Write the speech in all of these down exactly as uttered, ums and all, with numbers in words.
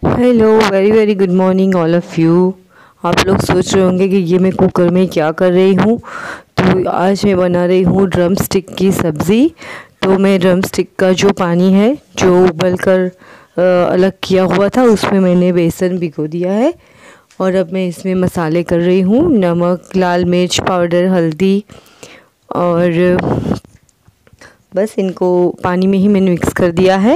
Hello, very very good morning all of you. आप लोग सोच रहे होंगे कि ये मैं कुकर में क्या कर रही हूँ। तो आज मैं बना रही हूँ ड्रम स्टिक की सब्ज़ी। तो मैं ड्रम स्टिक का जो पानी है जो उबल कर अलग किया हुआ था उसमें मैंने बेसन भिगो दिया है। और अब मैं इसमें मसाले कर रही हूँ, नमक, लाल मिर्च पाउडर, हल्दी, और बस इनको पानी में ही मैंने मिक्स कर दिया है।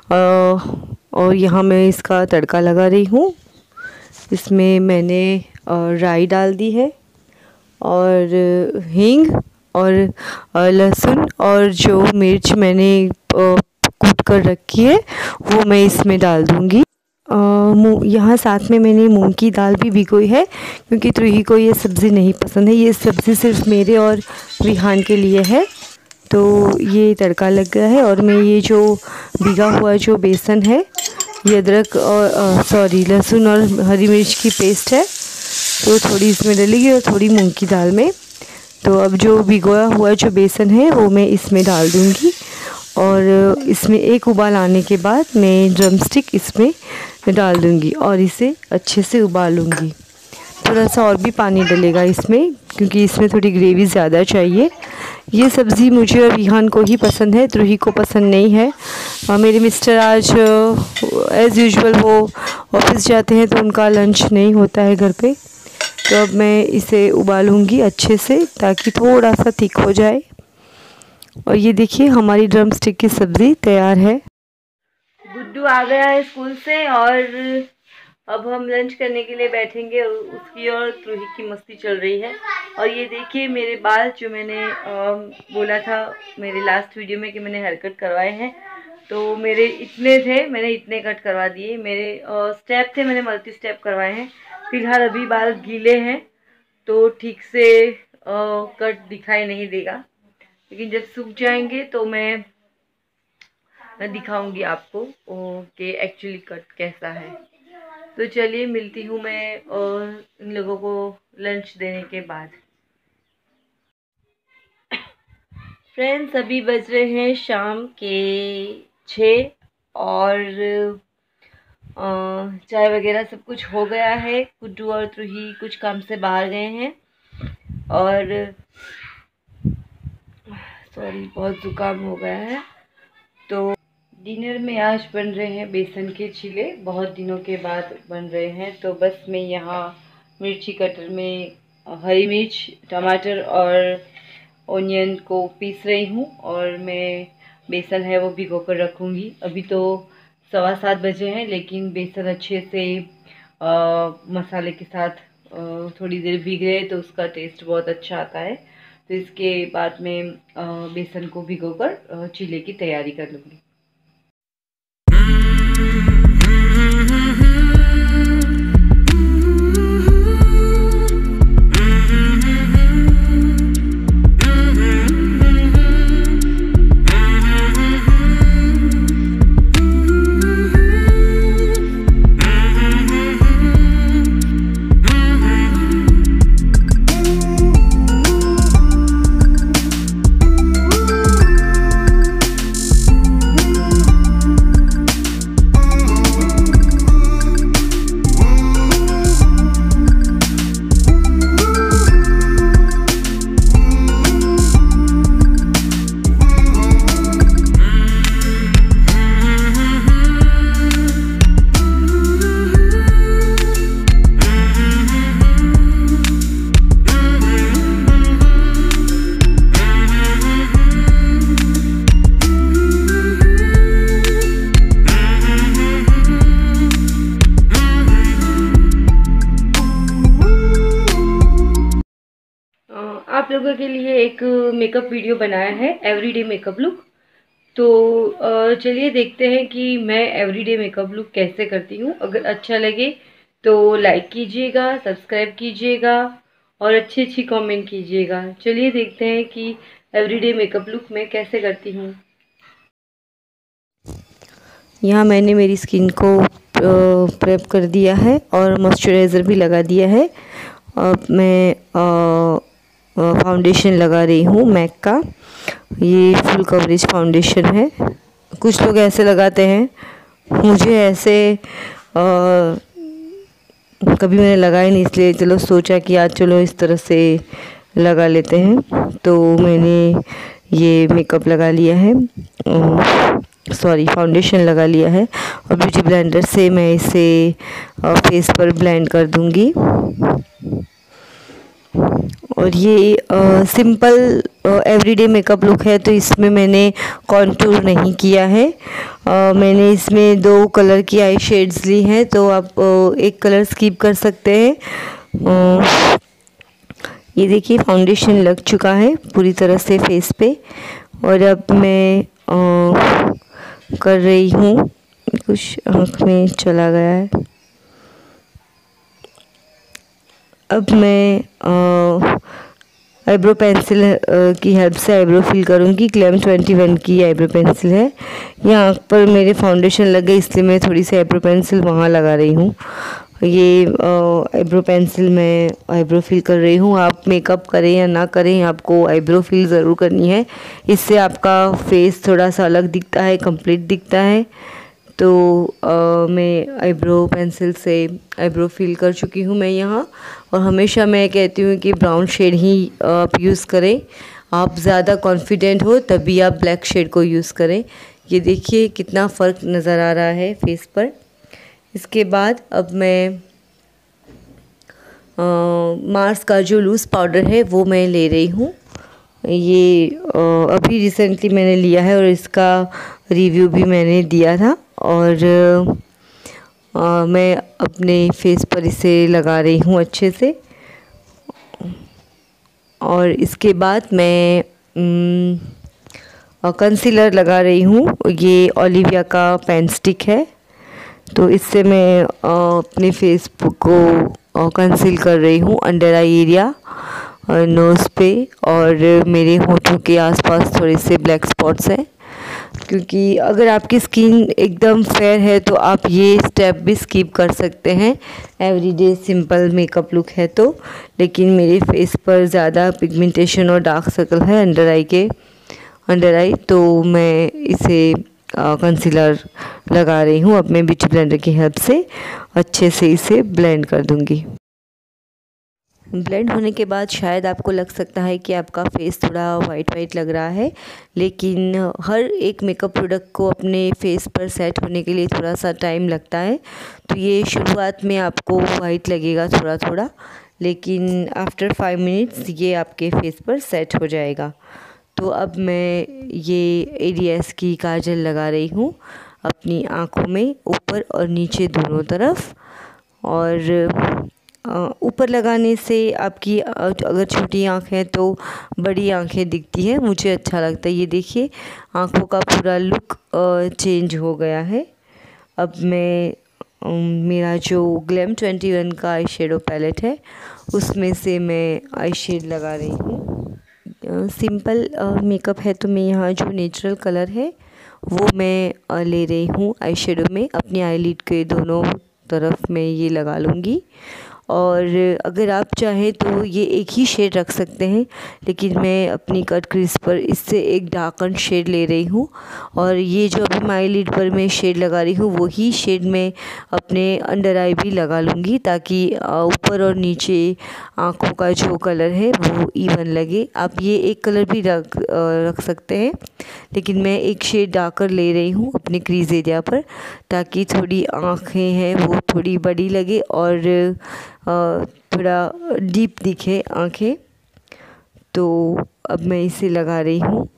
और यहाँ मैं इसका तड़का लगा रही हूँ। इसमें मैंने राई डाल दी है और हींग और लहसुन और जो मिर्च मैंने कूट कर रखी है वो मैं इसमें डाल दूँगी। यहाँ साथ में मैंने मूंग की दाल भी भिगोई है क्योंकि त्रुही को ये सब्ज़ी नहीं पसंद है। ये सब्ज़ी सिर्फ मेरे और विहान के लिए है। तो ये तड़का लग गया है और मैं ये जो भिगा हुआ जो बेसन है, ये अदरक और सॉरी लहसुन और हरी मिर्च की पेस्ट है, तो थोड़ी इसमें डलेगी और थोड़ी मूंग की दाल में। तो अब जो भिगोया हुआ जो बेसन है वो मैं इसमें डाल दूँगी और इसमें एक उबाल आने के बाद मैं ड्रम स्टिक इसमें डाल दूँगी और इसे अच्छे से उबालूँगी। थोड़ा सा और भी पानी डलेगा इसमें क्योंकि इसमें थोड़ी ग्रेवी ज़्यादा चाहिए। ये सब्ज़ी मुझे और विहान को ही पसंद है, त्रुही को पसंद नहीं है। और मेरे मिस्टर आज एज़ यूजुअल वो ऑफिस जाते हैं तो उनका लंच नहीं होता है घर पे। तो अब मैं इसे उबालूँगी अच्छे से ताकि थोड़ा सा थिक हो जाए। और ये देखिए हमारी ड्रम स्टिक की सब्ज़ी तैयार है। गुड्डू आ गया है स्कूल से और अब हम लंच करने के लिए बैठेंगे। उसकी और त्रुही की मस्ती चल रही है। और ये देखिए मेरे बाल जो मैंने आ, बोला था मेरे लास्ट वीडियो में कि मैंने हेयर कट करवाए हैं, तो मेरे इतने थे, मैंने इतने कट करवा दिए। मेरे आ, स्टेप थे, मैंने मल्टी स्टेप करवाए हैं। फिलहाल अभी बाल गीले हैं तो ठीक से आ, कट दिखाई नहीं देगा, लेकिन जब सूख जाएंगे तो मैं मैं दिखाऊंगी आपको कि एक्चुअली कट कैसा है। तो चलिए मिलती हूँ मैं और इन लोगों को लंच देने के बाद। फ्रेंड्स अभी बज रहे हैं शाम के छः और चाय वगैरह सब कुछ हो गया है। गुड्डू और त्रुही कुछ काम से बाहर गए हैं और सॉरी बहुत जुकाम हो गया है। तो डिनर में आज बन रहे हैं बेसन के चीले, बहुत दिनों के बाद बन रहे हैं। तो बस मैं यहाँ मिर्ची कटर में हरी मिर्च, टमाटर और ओनियन को पीस रही हूँ और मैं बेसन है वो भिगो कर रखूँगी। अभी तो सवा सात बजे हैं लेकिन बेसन अच्छे से आ, मसाले के साथ आ, थोड़ी देर भीग गए तो उसका टेस्ट बहुत अच्छा आता है। तो इसके बाद में बेसन को भिगोकर चीले की तैयारी कर लूँगी। आप लोगों के लिए एक मेकअप वीडियो बनाया है, एवरीडे मेकअप लुक। तो चलिए देखते हैं कि मैं एवरीडे मेकअप लुक कैसे करती हूँ। अगर अच्छा लगे तो लाइक कीजिएगा, सब्सक्राइब कीजिएगा और अच्छी अच्छी कमेंट कीजिएगा। चलिए देखते हैं कि एवरीडे मेकअप लुक मैं कैसे करती हूँ। यहाँ मैंने मेरी स्किन को प्रेप कर दिया है और मॉइस्चराइज़र भी लगा दिया है। अब मैं आ, फाउंडेशन लगा रही हूँ मैक का। ये फुल कवरेज फाउंडेशन है। कुछ लोग ऐसे लगाते हैं, मुझे ऐसे कभी मैंने लगाया नहीं, इसलिए चलो सोचा कि आज चलो इस तरह से लगा लेते हैं। तो मैंने ये मेकअप लगा लिया है, सॉरी फाउंडेशन लगा लिया है, और ब्यूटी ब्लेंडर से मैं इसे फेस पर ब्लेंड कर दूंगी। और ये आ, सिंपल एवरीडे मेकअप लुक है, तो इसमें मैंने कॉन्टूर नहीं किया है। आ, मैंने इसमें दो कलर की आई शेड्स ली हैं, तो आप आ, एक कलर स्किप कर सकते हैं। आ, ये देखिए फाउंडेशन लग चुका है पूरी तरह से फेस पे। और अब मैं आ, कर रही हूँ, कुछ आँख में चला गया है। अब मैं आईब्रो पेंसिल की हेल्प से आईब्रो फिल करूँगी। ग्लैम ट्वेंटी वन की आईब्रो पेंसिल है। ये आँख पर मेरे फाउंडेशन लग गई, इसलिए मैं थोड़ी सी आईब्रो पेंसिल वहाँ लगा रही हूँ। ये आईब्रो पेंसिल मैं आईब्रो फिल कर रही हूँ। आप मेकअप करें या ना करें, आपको आईब्रो फिल ज़रूर करनी है। इससे आपका फेस थोड़ा सा अलग दिखता है, कंप्लीट दिखता है। तो आ, मैं आईब्रो पेंसिल से आईब्रो फिल कर चुकी हूँ मैं यहाँ। और हमेशा मैं कहती हूँ कि ब्राउन शेड ही आप यूज़ करें। आप ज़्यादा कॉन्फिडेंट हो तभी आप ब्लैक शेड को यूज़ करें। ये देखिए कितना फ़र्क नज़र आ रहा है फेस पर। इसके बाद अब मैं मार्स का जो लूज़ पाउडर है वो मैं ले रही हूँ। ये आ, अभी रिसेंटली मैंने लिया है और इसका रिव्यू भी मैंने दिया था। और आ, मैं अपने फेस पर इसे लगा रही हूँ अच्छे से। और इसके बाद मैं कंसीलर लगा रही हूँ। ये ओलिविया का पेन स्टिक है, तो इससे मैं आ, अपने फेस को कंसील कर रही हूँ अंडर आई एरिया, नोज़ पे, और मेरे होठों के आसपास थोड़े से ब्लैक स्पॉट्स हैं। क्योंकि अगर आपकी स्किन एकदम फेयर है तो आप ये स्टेप भी स्किप कर सकते हैं, एवरीडे सिंपल मेकअप लुक है तो। लेकिन मेरे फेस पर ज़्यादा पिगमेंटेशन और डार्क सर्कल है अंडर आई के अंडर आई तो मैं इसे कंसीलर लगा रही हूँ। अब मैं ब्यूटी ब्लेंडर की हेल्प से अच्छे से इसे ब्लेंड कर दूँगी। ब्लेंड होने के बाद शायद आपको लग सकता है कि आपका फेस थोड़ा वाइट वाइट लग रहा है, लेकिन हर एक मेकअप प्रोडक्ट को अपने फेस पर सेट होने के लिए थोड़ा सा टाइम लगता है। तो ये शुरुआत में आपको वाइट लगेगा थोड़ा थोड़ा, लेकिन आफ्टर फाइव मिनट्स ये आपके फेस पर सेट हो जाएगा। तो अब मैं ये ए डी एस की काजल लगा रही हूँ अपनी आँखों में, ऊपर और नीचे दोनों तरफ। और ऊपर लगाने से आपकी अगर छोटी आँख है तो बड़ी आँखें दिखती है, मुझे अच्छा लगता है। ये देखिए आँखों का पूरा लुक चेंज हो गया है। अब मैं मेरा जो ग्लैम ट्वेंटी वन का आई शेडो पैलेट है उसमें से मैं आई शेड लगा रही हूँ। सिंपल मेकअप है तो मैं यहाँ जो नेचुरल कलर है वो मैं ले रही हूँ आई शेडो में। अपनी आईलिड के दोनों तरफ मैं ये लगा लूँगी। और अगर आप चाहें तो ये एक ही शेड रख सकते हैं, लेकिन मैं अपनी कट क्रीज पर इससे एक डार्कन शेड ले रही हूँ। और ये जो अभी मैं आईलिड पर मैं शेड लगा रही हूँ वही शेड मैं अपने अंडर आई भी लगा लूँगी, ताकि ऊपर और नीचे आँखों का जो कलर है वो इवन लगे। आप ये एक कलर भी रख रख सकते हैं, लेकिन मैं एक शेड डार्कर ले रही हूँ अपने क्रीज एरिया पर, ताकि थोड़ी आँखें हैं वो थोड़ी बड़ी लगे और थोड़ा डीप दिखे आँखें। तो अब मैं इसे लगा रही हूँ।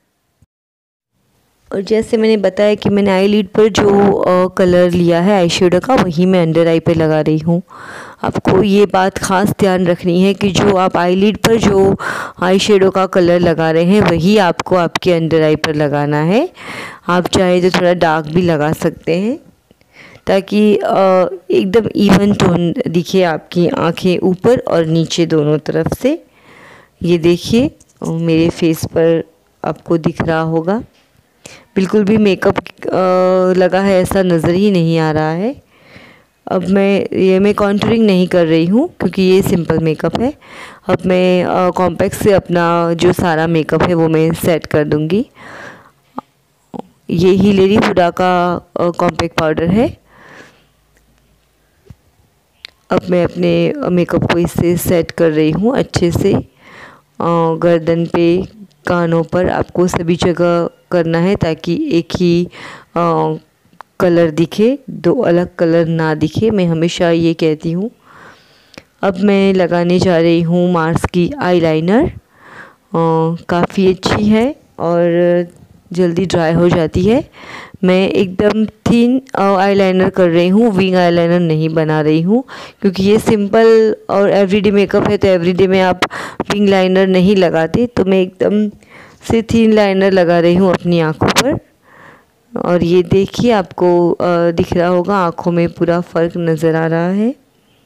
और जैसे मैंने बताया कि मैंने आई लिड पर जो आ, कलर लिया है आई शेडो का वही मैं अंडर आई पे लगा रही हूँ। आपको ये बात ख़ास ध्यान रखनी है कि जो आप आई लिड पर जो आई शेडो का कलर लगा रहे हैं वही आपको आपके अंडर आई पर लगाना है। आप चाहे तो थोड़ा डार्क भी लगा सकते हैं, ताकि एकदम इवन टोन दिखे आपकी आँखें ऊपर और नीचे दोनों तरफ से। ये देखिए मेरे फेस पर आपको दिख रहा होगा, बिल्कुल भी मेकअप लगा है ऐसा नज़र ही नहीं आ रहा है। अब मैं ये मैं कॉन्टूरिंग नहीं कर रही हूँ क्योंकि ये सिंपल मेकअप है। अब मैं कॉम्पैक्ट से अपना जो सारा मेकअप है वो मैं सेट कर दूँगी। ये ही लेडी हुडा का कॉम्पैक्ट पाउडर है। अब मैं अपने मेकअप को इससे सेट कर रही हूँ अच्छे से। गर्दन पे, कानों पर, आपको सभी जगह करना है ताकि एक ही आ, कलर दिखे, दो अलग कलर ना दिखे। मैं हमेशा ये कहती हूँ। अब मैं लगाने जा रही हूँ मार्स की आईलाइनर। काफ़ी अच्छी है और जल्दी ड्राई हो जाती है। मैं एकदम थिन आईलाइनर कर रही हूँ, विंग आईलाइनर नहीं बना रही हूँ, क्योंकि ये सिंपल और एवरीडे मेकअप है, तो एवरीडे में आप विंग लाइनर नहीं लगाते। तो मैं एकदम से थिन लाइनर लगा रही हूँ अपनी आँखों पर। और ये देखिए, आपको दिख रहा होगा, आँखों में पूरा फ़र्क नज़र आ रहा है।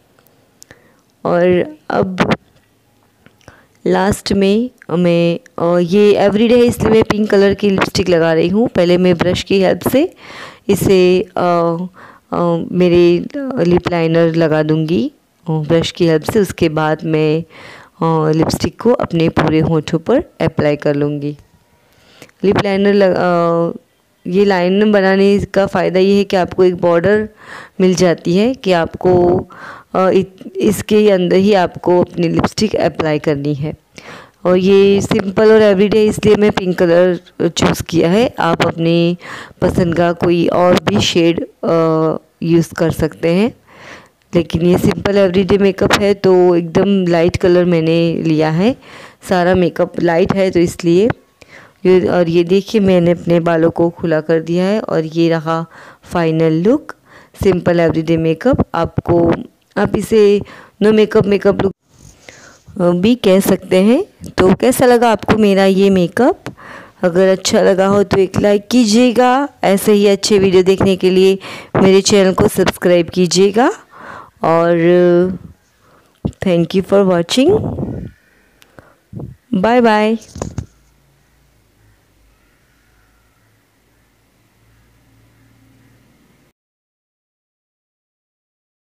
और अब लास्ट में मैं ये एवरीडे है, इसलिए मैं पिंक कलर की लिपस्टिक लगा रही हूँ। पहले मैं ब्रश की हेल्प से इसे आ, आ, मेरे लिप लाइनर लगा दूँगी ब्रश की हेल्प से। उसके बाद मैं लिपस्टिक को अपने पूरे होठों पर अप्लाई कर लूँगी। लिप लाइनर लग ये लाइन बनाने का फ़ायदा ये है कि आपको एक बॉर्डर मिल जाती है कि आपको इसके अंदर ही आपको अपनी लिपस्टिक अप्लाई करनी है। और ये सिंपल और एवरीडे, इसलिए मैं पिंक कलर चूज़ किया है। आप अपनी पसंद का कोई और भी शेड यूज़ कर सकते हैं, लेकिन ये सिंपल एवरीडे मेकअप है तो एकदम लाइट कलर मैंने लिया है। सारा मेकअप लाइट है तो इसलिए। ये और ये देखिए, मैंने अपने बालों को खुला कर दिया है और ये रहा final look, simple everyday makeup. आपको आप इसे नो मेकअप मेकअप लुक भी कह सकते हैं। तो कैसा लगा आपको मेरा ये मेकअप? अगर अच्छा लगा हो तो एक लाइक कीजिएगा। ऐसे ही अच्छे वीडियो देखने के लिए मेरे चैनल को सब्सक्राइब कीजिएगा। और thank you for watching. Bye bye.